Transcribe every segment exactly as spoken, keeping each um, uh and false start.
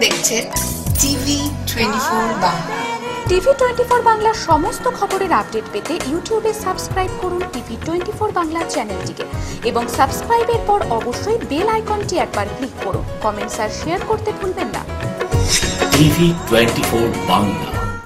দেখছেন TV twenty four Bangla. TV twenty four বাংলার সমস্ত খবরের আপডেট পেতে ইউটিউবে সাবস্ক্রাইব করুন টিভি টোয়েন্টি ফোর বাংলা চ্যানেলটিকে এবং সাবস্ক্রাইবের পর অবশ্যই বেল আইকনটি একবার ক্লিক করুন। কমেন্টস আর শেয়ার করতে ভুলবেন না। TV twenty four Bangla.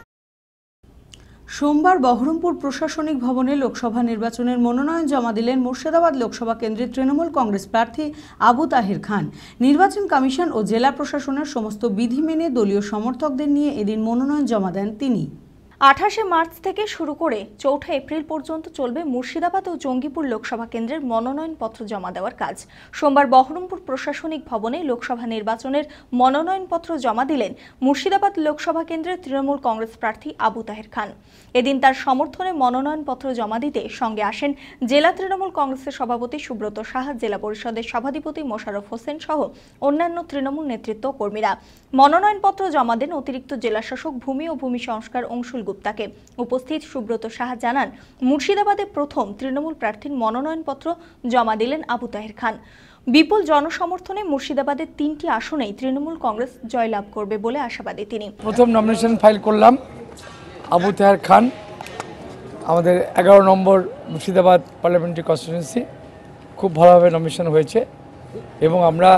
সোমবার বহরমপুর প্রশাসনিক ভবনে লোকসভা নির্বাচনের মনোনয়ন জমা দিলেন মুর্শিদাবাদ লোকসভা কেন্দ্রের তৃণমূল কংগ্রেস প্রার্থী আবু তাহের খান। নির্বাচন কমিশন ও জেলা প্রশাসনের সমস্ত বিধি মেনে দলীয় সমর্থকদের নিয়ে এদিন মনোনয়ন জমা দেন তিনি। আঠাশে মার্চ থেকে শুরু করে চৌঠা এপ্রিল পর্যন্ত চলবে মুর্শিদাবাদ ও জঙ্গিপুর লোকসভা কেন্দ্রের মনোনয়নপত্র জমা দেওয়ার কাজ। সোমবার বহরমপুর প্রশাসনিক ভবনে লোকসভা নির্বাচনের মনোনয়নপত্র জমা দিলেন মুর্শিদাবাদ লোকসভা কেন্দ্রের তৃণমূল কংগ্রেস প্রার্থী আবু তাহের খান। এদিন তার সমর্থনে মনোনয়নপত্র জমা দিতে সঙ্গে আসেন জেলা তৃণমূল কংগ্রেসের সভাপতি সুব্রত সাহা, জেলা পরিষদের সভাধিপতি মোশাররফ হোসেন সহ অন্যান্য তৃণমূল নেতৃত্ব কর্মীরা। মনোনয়নপত্র জমা দেন অতিরিক্ত জেলাশাসক ভূমি ও ভূমি সংস্কার অংশুল গুপ্তাকে। উপস্থিত সুব্রত সাহা জানান, মুর্শিদাবাদে প্রথম তৃণমূল প্রার্থীর মনোনয়নপত্র জমা দিলেন আবু তাহের খান। বিপুল জনসমর্থনে মুর্শিদাবাদের তিনটি আসনেই তৃণমূল কংগ্রেস জয়লাভ করবে বলে আশাবাদী তিনি। প্রথম নমিনেশন ফাইল করলাম আবু তাহের খান, আমাদের এগারো নম্বর মুর্শিদাবাদ পার্লামেন্টারি কনস্টিটিউয়েন্সি। খুব ভালোভাবে নমিনেশন হয়েছে এবং আমরা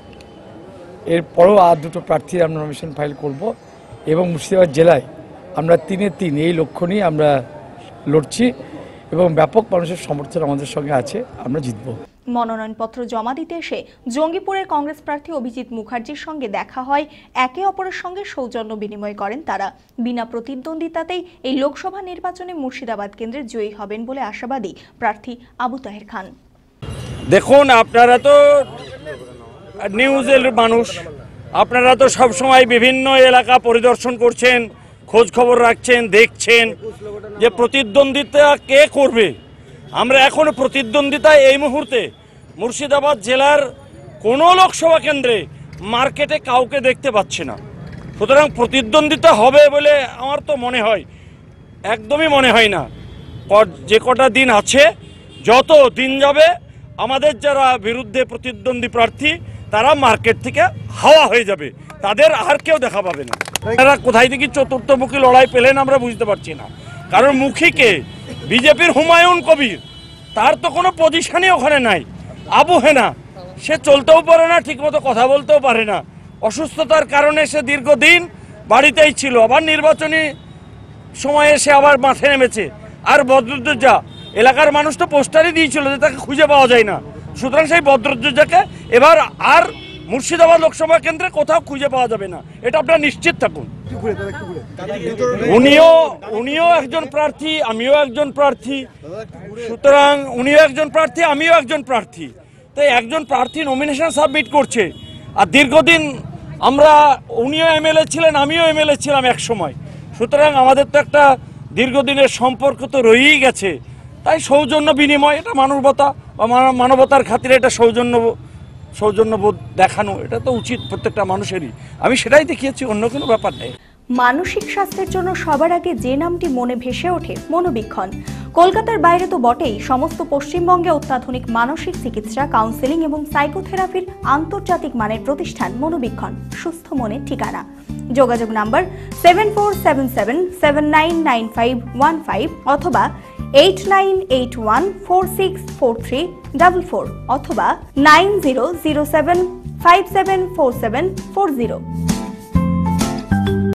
এরপরও আর দুটো প্রার্থীর আমরা নমিনেশন ফাইল করব এবং মুর্শিদাবাদ জেলায় আমরা তিনে তিন এই লক্ষ্য নিয়ে আমরা লড়ছি এবং ব্যাপক মানুষের সমর্থন আমাদের সঙ্গে আছে, আমরা জিতব। মনোনয়নপত্র জমা দিতে এসে জঙ্গিপুরের কংগ্রেস প্রার্থী অভিজিৎ মুখার্জির সঙ্গে দেখা হয়। একে অপরের সঙ্গে সৌজন্য বিনিময় করেন তারা। বিনা প্রতিদ্বন্দ্বিতাতেই এই লোকসভা নির্বাচনে মুর্শিদাবাদ কেন্দ্রে জয়ী হবেন বলে আশাবাদী প্রার্থী আবু তাহের খান। দেখুন, আপনারা তো নিউজের মানুষ, আপনারা তো সবসময় বিভিন্ন এলাকা পরিদর্শন করছেন, খোঁজ খবর রাখছেন, দেখছেন যে প্রতিদ্বন্দ্বিতা কে করবে। আমরা এখনো প্রতিদ্বন্দ্বিতা এই মুহূর্তে মুর্শিদাবাদ জেলার কোনো লোকসভা কেন্দ্রে মার্কেটে কাউকে দেখতে পাচ্ছি না। সুতরাং প্রতিদ্বন্দ্বিতা হবে বলে আমার তো মনে হয়, একদমই মনে হয় না। যে কটা দিন আছে, যত দিন যাবে আমাদের যারা বিরুদ্ধে প্রতিদ্বন্দ্বী প্রার্থী তারা মার্কেট থেকে হাওয়া হয়ে যাবে, তাদের আর কেউ দেখা পাবে না। তারা কোথায় থেকে চতুর্থমুখী লড়াই পেলেন আমরা বুঝতে পারছি না। কারণ মুখীকে বিজেপির হুমায়ুন কবির, তার তো কোনো পজিশনই ওখানে নাই। আবু হেনা, সে চলতেও পারে না, ঠিকমতো কথা বলতেও পারে না। অসুস্থতার কারণে সে দীর্ঘদিন বাড়িতেই ছিল, আবার নির্বাচনী সময়ে সে আবার মাঠে নেমেছে। আর বদরুদ্দোজা, এলাকার মানুষ তো পোস্টারই দিয়েছিল যে তাকে খুঁজে পাওয়া যায় না। সুতরাং সেই বদরুদ্দোজাকে এবার আর মুর্শিদাবাদ লোকসভা কেন্দ্রে কোথাও খুঁজে পাওয়া যাবে না, এটা আপনারা নিশ্চিত থাকুন। উনিও উনিও একজন প্রার্থী, আমিও একজন প্রার্থী। সুতরাং উনিও একজন প্রার্থী, আমিও একজন প্রার্থী। তো একজন প্রার্থী নমিনেশন সাবমিট করছে, আর দীর্ঘদিন আমরা, উনিও এমএলএ ছিলেন, আমিও এমএলএ ছিলাম এক সময়। সুতরাং আমাদের তো একটা দীর্ঘদিনের সম্পর্ক তো রয়েই গেছে। তাই সৌজন্য বিনিময়, এটা মানবতা বা মানবতার খাতিরে এটা সৌজন্য সৌজন্যবোধ দেখানো, এটা তো উচিত প্রত্যেকটা মানুষেরই। আমি সেটাই দেখিয়েছি, অন্য কোনো ব্যাপার নেই। মানসিক স্বাস্থ্যের জন্য সবার আগে যে নামটি মনে ভেসে ওঠে, মনোবীক্ষণ। কলকাতার বাইরে তো বটেই, সমস্ত পশ্চিমবঙ্গে অত্যাধুনিক মানসিক চিকিৎসা, কাউন্সেলিং এবং সাইকোথেরাপির আন্তর্জাতিক মানের প্রতিষ্ঠান মনোবীক্ষণ, সুস্থ মনের ঠিকানা। যোগাযোগ number seven four seven seven seven nine nine five one five অথবা eight nine eight one four six four three double four অথবা nine zero zero seven five seven four seven four zero.